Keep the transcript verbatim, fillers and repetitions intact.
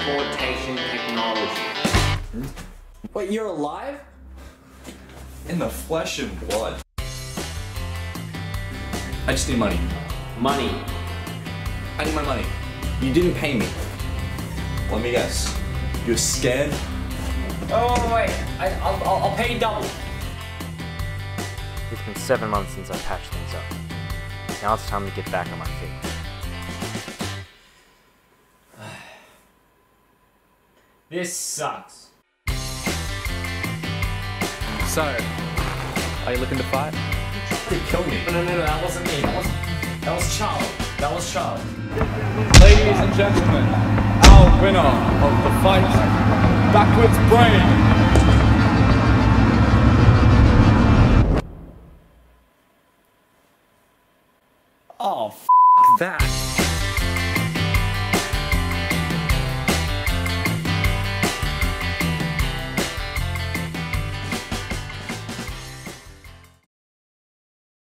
teleportation technology. Wait, you're alive? In the flesh and blood. I just need money. Money. I need my money. You didn't pay me. Let me guess. You're scared? Oh, wait. I, I'll, I'll, I'll pay you double. It's been seven months since I patched things up. Now it's time to get back on my feet. This sucks. So, are you looking to fight? They kill me. No, no, no, no, that wasn't me. That was, that was Charles. That was Charles. Ladies and gentlemen, our winner of the fight, Backwards Brain. Oh, f*** that.